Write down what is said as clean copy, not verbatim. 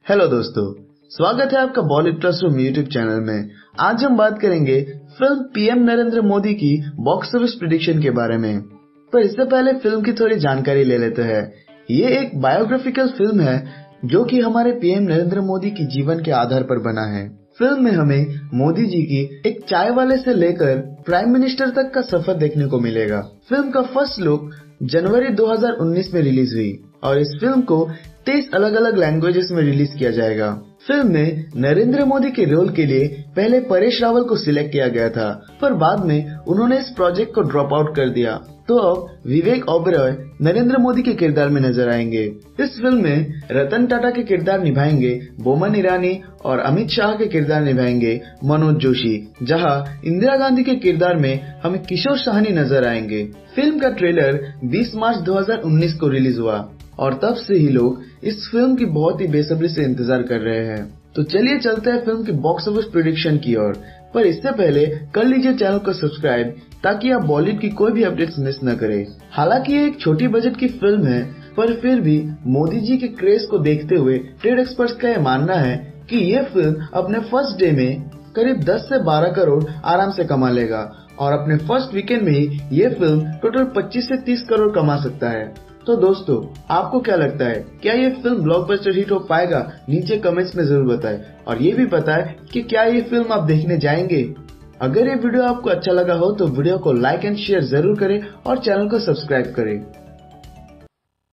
Hello दोस्तों, स्वागत है आपका बॉलीवुड क्लासरूम यूट्यूब चैनल में। आज हम बात करेंगे फिल्म पीएम नरेंद्र मोदी की बॉक्स ऑफिस प्रेडिक्शन के बारे में। पर इससे पहले फिल्म की थोड़ी जानकारी ले लेते हैं। ये एक बायोग्राफिकल फिल्म है जो कि हमारे पीएम नरेंद्र मोदी की जीवन के आधार पर बना है। फिल्म में हमें मोदी जी की एक चाय वाले से लेकर प्राइम मिनिस्टर तक का सफर देखने को मिलेगा। फिल्म का फर्स्ट लुक जनवरी 2019 में रिलीज हुई और इस फिल्म को 23 अलग अलग लैंग्वेजेस में रिलीज किया जाएगा। फिल्म में नरेंद्र मोदी के रोल के लिए पहले परेश रावल को सिलेक्ट किया गया था, पर बाद में उन्होंने इस प्रोजेक्ट को ड्रॉप आउट कर दिया। तो अब विवेक ओबरॉय नरेंद्र मोदी के किरदार में नजर आएंगे। इस फिल्म में रतन टाटा के किरदार निभाएंगे बोमन ईरानी और अमित शाह के किरदार निभाएंगे मनोज जोशी, जहां इंदिरा गांधी के किरदार में हमें किशोर शहाने नजर आएंगे। फिल्म का ट्रेलर 20 मार्च 2019 को रिलीज हुआ और तब से ही लोग इस फिल्म की बहुत ही बेसब्री से इंतजार कर रहे हैं। तो चलिए चलते हैं फिल्म की बॉक्स ऑफिस प्रेडिक्शन की ओर। पर इससे पहले कर लीजिए चैनल को सब्सक्राइब ताकि आप बॉलीवुड की कोई भी अपडेट्स मिस न करें। हालांकि ये एक छोटी बजट की फिल्म है, पर फिर भी मोदी जी के क्रेज को देखते हुए ट्रेड एक्सपर्ट्स का यह मानना है कि ये फिल्म अपने फर्स्ट डे में करीब 10 से 12 करोड़ आराम से कमा लेगा और अपने फर्स्ट वीकेंड में ही ये फिल्म टोटल 25 से 30 करोड़ कमा सकता है। तो दोस्तों, आपको क्या लगता है, क्या ये फिल्म ब्लॉकबस्टर हिट हो पाएगा? नीचे कमेंट्स में जरूर बताएं और ये भी बताएं कि क्या ये फिल्म आप देखने जाएंगे। अगर ये वीडियो आपको अच्छा लगा हो तो वीडियो को लाइक एंड शेयर जरूर करें और चैनल को सब्सक्राइब करें।